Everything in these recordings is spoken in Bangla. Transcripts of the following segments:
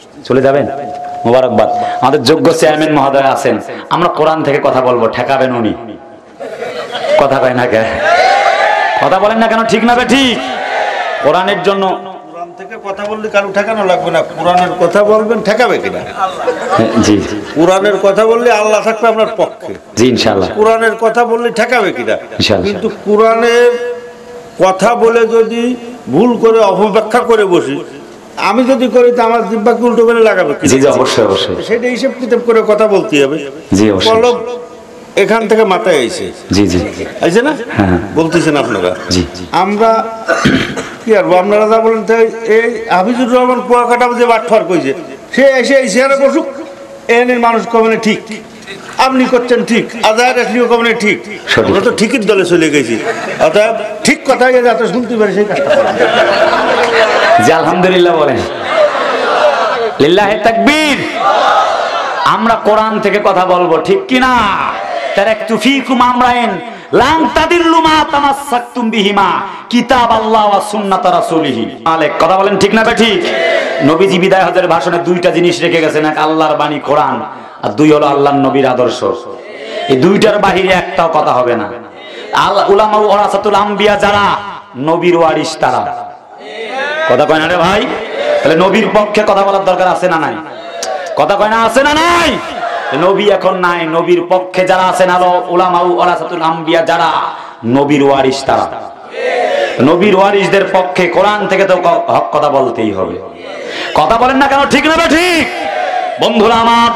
চলে যাবেন? মোবারকবাদ। আমাদের যোগ্য চেয়ারম্যান মহোদয় আছেন, আমরা কোরআন থেকে কথা বলবো, ঠেকাবেন উনি? কথা কয় না কেন? কথা বলেন না কেন? ঠিক না ঠিক? কোরআনের জন্য কোরআন থেকে কথা বললে কারো ঠেকানো লাগবে না, কোরআনের কথা বলবেন, ঠেকাবে কিনা? জি কোরআনের কথা বললে আল্লাহ থাকবে আপনার পক্ষে, জি ইনশাআল্লাহ। কোরআনের কথা বললে ঠেকাবে কিনা? ইনশাআল্লাহ। কিন্তু কোরআনের কথা বলে যদি ভুল করে অপব্যাখ্যা করে বসি, আমি যদি করি তো আমার জিহ্বাকে উল্টো করে লাগাবে কি? জি জি অবশ্যই অবশ্যই, সেটা হিসেব কিতাব করে কথা বলতে হবে। জি অবশ্যই। কলম এখান থেকে মাথায় আইছে, জি জি আইছে না? হ্যাঁ বলতেছেন আপনারা। জি আমরা কি আর আপনারা যা বলেন তাই। এই হাফিজুর রহমান কুয়াকাটা যে বাটফার কইছে, সে এসে এই চেয়ারে বসুক, এনের মানুষ কমনে ঠিক, আপনি করছেন ঠিক, আজার আসলিও কমনে ঠিক, আমরা তো ঠিকই দলে চলে গেছি। অর্থাৎ ঠিক কথাই যাতে শুনতে পারি সেই কাজটা করি। জি আলহামদুলিল্লাহ বলেন, লিল্লাহে তাকবীর। আমরা কোরআন থেকে কথা বলবো, ঠিক কি না? তারাকতু ফীকুম আমরাইন লান তাদিল্লু মা তামাসসাকতুম বিহিমা কিতাবাল্লাহ ওয়া সুন্নাত রাসূলিহি। আলেক কথা বলেন, ঠিক না ঠিক? নবীজি বিদায় হজের ভাষণে দুইটা জিনিস রেখে গেছেন, এক আল্লাহর বাণী কোরআন, আর দুই হলো আল্লাহর নবীর আদর্শ। এই দুইটার বাহিরে একটাও কথা হবে না। আল উলামা ওয়ারাসাতুল আম্বিয়া, যারা নবীর ওয়ারিস তারা। কথা কয় না রে ভাই? তাহলে নবীর পক্ষে কথা বলার দরকার আছে না নাই? কথা কয় না আছে না নাই? নবী এখন নাই, নবীর পক্ষে যারা আছেন আলো উলামা ওয়ারাসাতুল আম্বিয়া, যারা নবীর ওয়ারিস তারা। নবীর ওয়ারিসদের পক্ষে কোরআন থেকে তো হক কথা বলতেই হবে। কথা বলেন না কেন? ঠিক না ঠিক বন্ধুরা আমার?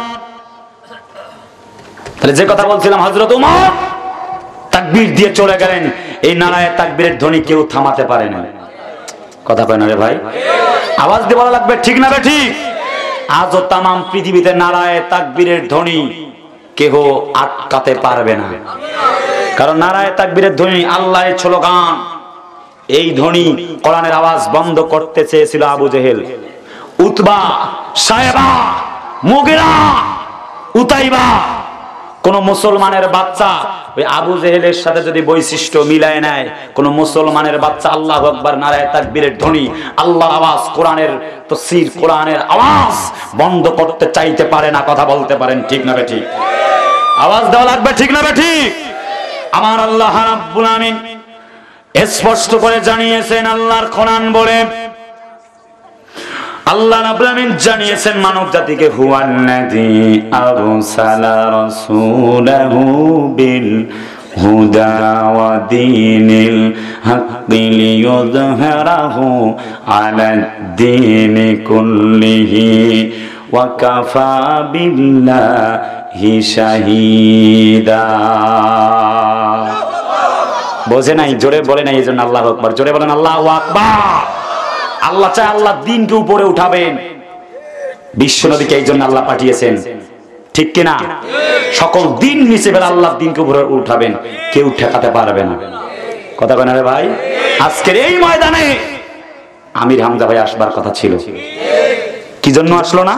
তাহলে যে কথা বলছিলাম, হযরত ওমর তাকবীর দিয়ে চলে গেলেন, এই নারায়ে তাকবীরের ধ্বনি কেউ থামাতে পারে না। কথা কয় না রে ভাই? আওয়াজ দিয়ে বলা লাগবে, ঠিক না ঠিক? আজও তাম পৃথিবীতে নারায়ে তাকবীরের ধ্বনি কেহ আটকাতে পারবে না, কারণ নারায়ে তাকবীরের ধ্বনি আল্লাহর স্লোগান। এই ধ্বনি কোরআনের আওয়াজ বন্ধ করতে চেয়েছিল Abu Jahl, Utba, Shaiba, Mughira, Utaiba. কোন মুসলমানের বাচ্চা ওই আবু জেহেলের সাথে যদি বৈশিষ্ট্য মিলায় নেয়, কোন মুসলমানের বাচ্চা আল্লাহু আকবার নারায়ে তাকবীরের ধ্বনি, আল্লাহর আওয়াজ, কোরআনের তাফসীর, কোরআনের আওয়াজ বন্ধ করতে চাইতে পারে না। কথা বলতে পারেন, ঠিক না ঠিক? আওয়াজ দেওয়া লাগবে, ঠিক না ঠিক? আমার আল্লাহ রাব্বুল আমিন স্পষ্ট করে জানিয়েছেন, আল্লাহর কোরআন বলে, আল্লাহ রাব্বুল আমিন জানিয়েছেন মানব জাতিকে, হুয়াল্লাযী আরসালা রাসূলাহু বিল হুদা ওয়া দীনিল হাক্কি লিইয়ুযহিরাহু আলাদ-দীনি কুল্লিহি ওয়া কাফা বিল্লাহি শাহীদা। বোঝে নাই? জোরে বলে নাই, এজন্য আল্লাহু আকবার। জোরে বলেন আল্লাহু আকবার। আল্লাহ চায় আল্লাহ দিনকে উপরে উঠাবেন, বিশ্ব নবীকে এই জন্য আল্লাহ পাঠিয়েছেন, ঠিক কিনা? সকল দিন নিচে বেলা আল্লাহ দিনকে উপরে উঠাবেন, কেউ ঠেকাতে পারবে না। কথা বলেন রে ভাই? আজকের এই ময়দানে আমির হামজা ভাই আসবার কথা ছিল, কি জন্য আসলো না?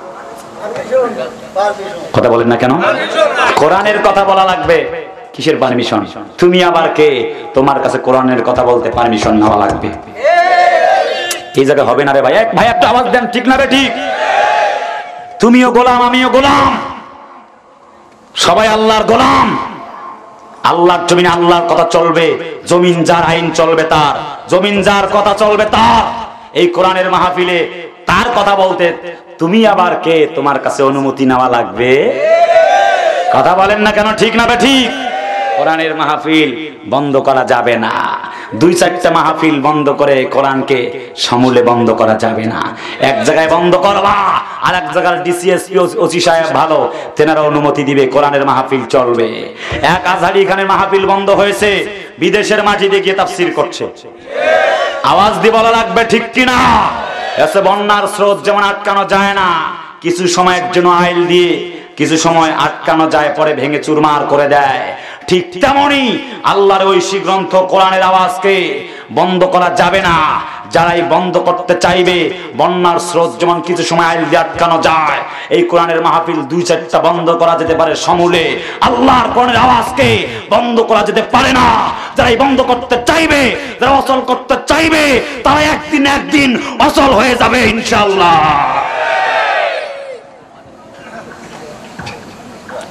কথা বলেন না কেন? কোরআনের কথা বলা লাগবে, কিসের পারমিশন? তুমি আবার কে? তোমার কাছে কোরআনের কথা বলতে পারমিশন নেওয়া লাগবে। এই জায়গায় হবে না রে ভাই। এক ভাই একটা আওয়াজ দেন, ঠিক না রে ঠিক? তুমিও গোলাম, আমিও গোলাম, সবাই আল্লাহর গোলাম। আল্লাহর জমিনে আল্লাহর কথা চলবে, জমিন যার আইন চলবে তার, জমিন যার কথা চলবে তার। এই কোরআনের মাহফিলে তার কথা বলতে তুমি আবার কে? তোমার কাছে অনুমতি নেওয়া লাগবে। কথা বলেন না কেন? ঠিক না ঠিক? কোরআনের মাহফিল বন্ধ করা যাবে না। দুই চারটা মাহফিল বন্ধ করে কোরআনকে সমূলে বন্ধ করা যাবে না। এক জায়গায় বন্ধ করবা, আর এক জায়গায় ডিসিএসপি ওসি সাহেব ভালো, তেনারা অনুমতি দিবে, কোরআনের মাহফিল চলবে। এক আজহারি খানের মাহফিল বন্ধ হয়েছে, বিদেশের মাটিতে গিয়ে তাফসীর করছে। আওয়াজ দিয়ে বলা লাগবে, ঠিক কিনা? এসে বন্যার স্রোত যেমন আটকানো যায় না, কিছু সময়ের জন্য আইল দিয়ে কিছু সময় আটকানো যায়, পরে ভেঙে চুরমার করে দেয়, ঠিক তেমনি আল্লাহর ঐশী গ্রন্থ কোরআনের আওয়াজকে বন্ধ করা যাবে না। যারাই বন্ধ করতে চাইবে, বন্যার স্রোত যেমন কিছু সময় আইল দিয়ে আটকানো যায়, এই কোরআনের মাহফিল দুই চারটা বন্ধ করা যেতে পারে সমূলে, আল্লাহর কোরআনের আওয়াজকে বন্ধ করা যেতে পারে না। যারাই বন্ধ করতে চাইবে, যারা অচল করতে চাইবে, তারা একদিন অচল হয়ে যাবে ইনশাআল্লাহ।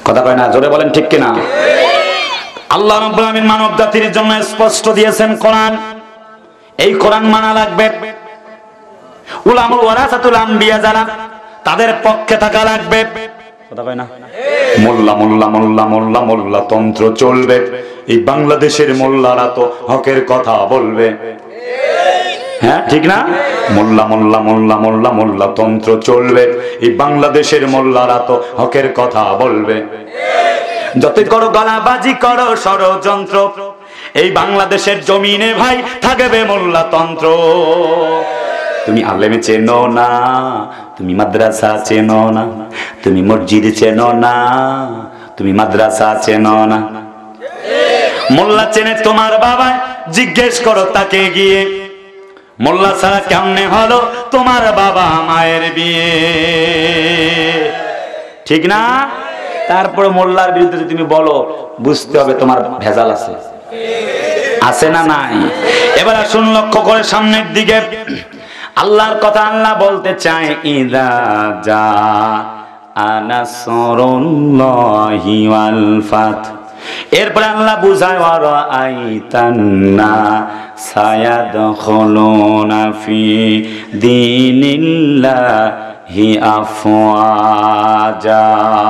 কথা কয় না, জোরে বলেন ঠিক কিনা? আল্লাহ রাব্বুল আলামিন মানব জাতির জন্য স্পষ্ট দিয়েছেন কোরআন। এই কোরআন মানা লাগবে। উলামাউল ওয়ারাসাতুল আম্বিয়া যারা, তাদের পক্ষে থাকা লাগবে। কথা কয় না? মোল্লা মোল্লা মোল্লা মোল্লা মোল্লা তন্ত্র চলবে, এই বাংলাদেশের মোল্লারা তো হকের কথা বলবে। হ্যাঁ ঠিক না? মোল্লা মোল্লা মোল্লা মোল্লা মোল্লা তন্ত্র চলবে, এই বাংলাদেশের মোল্লারা তো হকের কথা বলবে। যতই করো গলাবাজি করো ষড়যন্ত্র, এই বাংলাদেশের জমিনে ভাই থাকবে মোল্লা তন্ত্র। তুমি আলেমে চেনো না, তুমি মাদ্রাসা চেনো না, তুমি মসজিদ চেনো না, তুমি মাদ্রাসা চেনো না। মোল্লা চেনে তোমার বাবা, জিজ্ঞেস করো তাকে গিয়ে, মোল্লা ছাড়া কেমনে হলো তোমার বাবা মায়ের বিয়ে? ঠিক না? তারপরে মোল্লার বিরুদ্ধে যদি তুমি বলো, বুঝতে হবে তোমার ভেজাল আছে, আছে না নাই? এবার আসুন লক্ষ্য করে সামনের দিকে, আল্লাহর কথা আল্লাহ বলতে চায়, ইযা জা নাসরুল্লাহি ওয়াল ফাত। এরপরে আল্লাহ বুঝায়, ওয়া রাআইতান্না সায়াদখুলুনা ফি দীনিল্লাহি আফওয়াজা।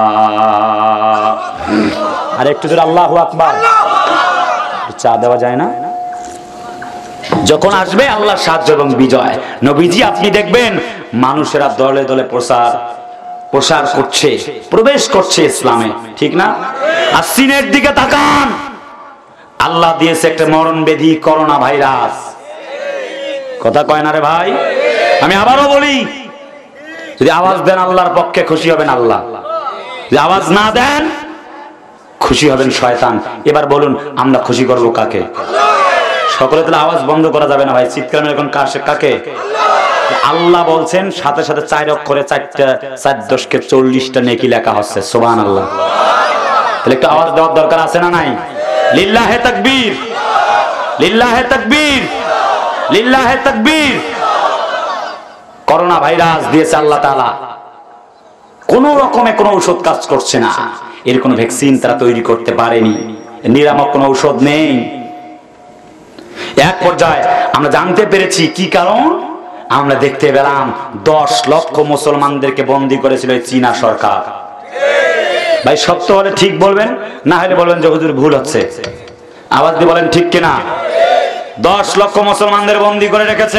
আর একটু জোরে আল্লাহু আকবার। চা দেওয়া যায় না? যখন আসবে আল্লাহর সাহায্য এবং বিজয়, নবীজি আপনি দেখবেন মানুষেরা দলে দলে প্রসার করছে, প্রবেশ করছে ইসলামে, ঠিক না? আর চীনের দিকে তাকান, আল্লাহ দিয়েছে একটা মরণ ব্যাধি, করোনা ভাইরাস। কথা কয় না রে ভাই? আমি আবারও বলি, যদি আওয়াজ দেন আল্লাহর পক্ষে, খুশি হবেন আল্লাহ। যদি আওয়াজ না দেন, খুশি হবেন শয়তান। এবার বলুন, আমরা খুশি করবো কাকে? সকলে তাহলে আওয়াজ বন্ধ করা যাবে না ভাই, চিৎকার এখন কাকে? আল্লাহ বলছেন, সাথে সাথে 4 অক্ষরে 4 × 40টা নেকি লেখা হচ্ছে। সুবহানাল্লাহ। তাহলে একটু আওয়াজ দেওয়ার দরকার আছে না নাই? লিল্লাহে তাকবীর, লিল্লাহে তাকবীর, লিল্লাহে তাকবীর। করোনা ভাইরাস দিয়েছে আল্লাহ তাআলা, কোন রকমে কোনো ঔষধ কাজ করছে না, এর কোনো ভ্যাকসিন তারা তৈরি করতে পারেনি, নিরামক কোনো ঔষধ নেই। এক পর্যায়ে আমরা জানতে পেরেছি কি কারণ। আমরা দেখতে পেলাম 10 লক্ষ মুসলমানদেরকে বন্দী করেছিল চীনা সরকার। ভাই সত্য হলে ঠিক বলবেন, না হলে বলবেন যে হুজুর ভুল হচ্ছে। আওয়াজ দিয়ে বলেন ঠিক কিনা? 10 লক্ষ মুসলমানদের বন্দী করে রেখেছে।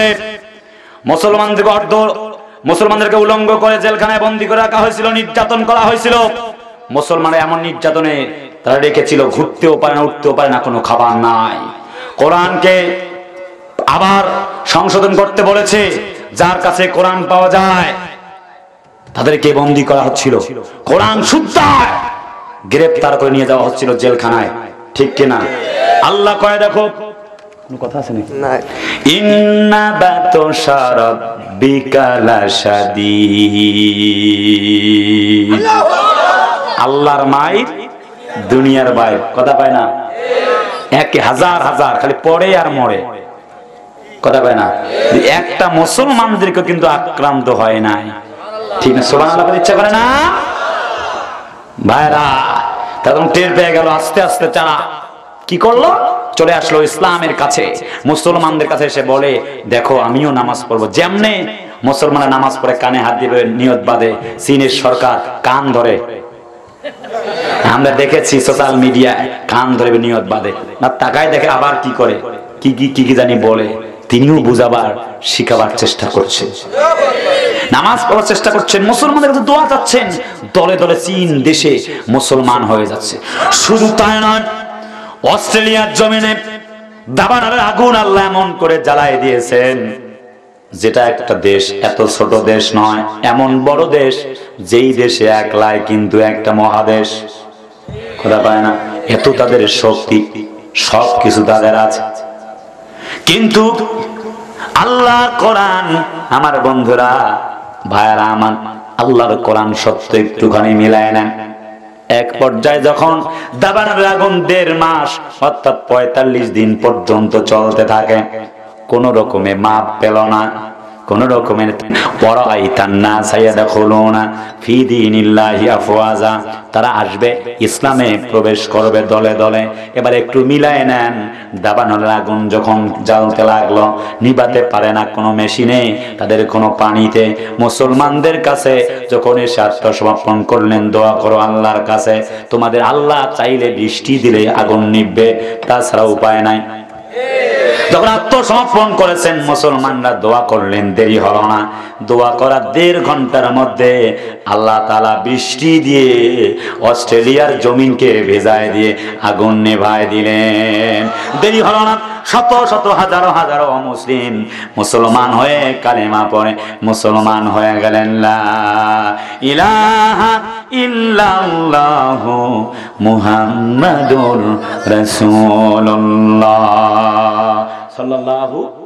মুসলমানদেরকে উলঙ্গ করে জেলখানায় বন্দী করে রাখা হয়েছিল, নির্যাতন করা হয়েছিল। মুসলমানরা এমন নির্যাতনে তারা রেখেছিল, ঘুরতেও পারে না, উঠতেও পারে না, কোনো খাবার নাই। কোরআনকে আবার সংশোধন করতে বলেছে, যার কাছে কোরআন পাওয়া যায় তাদেরকে বন্দী করা হচ্ছিল, কোরআন শুদ্ধ গ্রেফতার করে নিয়ে যাওয়া হচ্ছিল জেলখানায়, ঠিক কিনা? আল্লাহ কয়, দেখো কোনো কথা আছে নাকি? ইন্না বাতশা রাব্বিকা লাশাদীদ। আল্লাহর মাইর দুনিয়ার বাইর, কথা পায় না? 1000 খালি পড়ে আর মরে, কথা পায় না? একটা মুসলমানদেরকে কিন্তু আক্রান্ত হয় নাই, ঠিক না? সুবহানাল্লাহ বলে ইচ্ছা করে না ভাইরা? তখন টের পেয়ে গেল, আস্তে আস্তে তারা কি করলো, চলে আসলো ইসলামের কাছে, মুসলমানদের কাছে এসে বলে, দেখো আমিও নামাজ পড়বো। যেমনে মুসলমানরা নামাজ পড়ে কানে হাত দিবে, নিয়ত বাঁধে, চীনের সরকার কান ধরে, আমরা দেখেছি সোশ্যাল মিডিয়ায়, কান ধরে নিয়ত বাঁধে না, তাকায় দেখে আবার কি করে, কি জানি বলে। তিনিও বুঝাবার শিখাবার চেষ্টা করছেন, নামাজ পড়ার চেষ্টা করছেন, মুসলমানদের কাছে দোয়া চাচ্ছেন। দলে দলে চীন দেশে মুসলমান হয়ে যাচ্ছে। শুধু তাই নয়, অস্ট্রেলিয়ার জমিনে দাবানলের আগুন আল্লাহ এমন করে জ্বালায় দিয়েছেন, যেটা একটা দেশ, এত ছোট দেশ নয়, এমন বড় দেশ, যেই দেশে একলাই কিন্তু একটা মহাদেশ, কথা পায় না? এত তাদের শক্তি, সবকিছু তাদের আছে। কিন্তু আল্লাহর কোরআন, আমার বন্ধুরা ভাইয়ারা আমার, আল্লাহর কোরআন সত্য একটুখানি মিলায় নেন। এক পর্যায়ে যখন দাবানলের আগুন 1.5 মাস অর্থাৎ 45 দিন পর্যন্ত চলতে থাকে, কোন রকমে মাপ পেল না, কোন রকমের ওয়ারাআইতান নাস ইয়াদখুলুনা ফি দীনিল্লাহি আফওয়াজা, তারা আসবে ইসলামে প্রবেশ করবে দলে দলে। এবার একটু মিলায় নেন, দাবানলের আগুন যখন জ্বালতে লাগলো, নিভাতে পারে না কোনো মেশিনে, তাদের কোনো পানিতে, মুসলমানদের কাছে যখন এসে আত্মসমর্পণ করলেন, দোয়া করো আল্লাহর কাছে, তোমাদের আল্লাহ চাইলে বৃষ্টি দিলে আগুন নিভবে, তাছাড়া উপায় নাই। যখন আত্মসমর্পণ করেছেন মুসলমানরা, দোয়া করলেন, দেরি হলো না। দোয়া করার 1.5 ঘন্টার মধ্যে আল্লাহ তাআলা বৃষ্টি দিয়ে অস্ট্রেলিয়ার জমিনকে ভেজায় দিয়ে আগুন নেভায় দিলেন। দেরি হলো না, শত শত হাজারো হাজারো মুসলিম মুসলমান হয়ে কালেমা পড়ে মুসলমান হয়ে গেলেন। লা ইলাহা ইল্লাল্লাহু মুহাম্মাদুর রাসূলুল্লাহ সাল্লাল্লাহু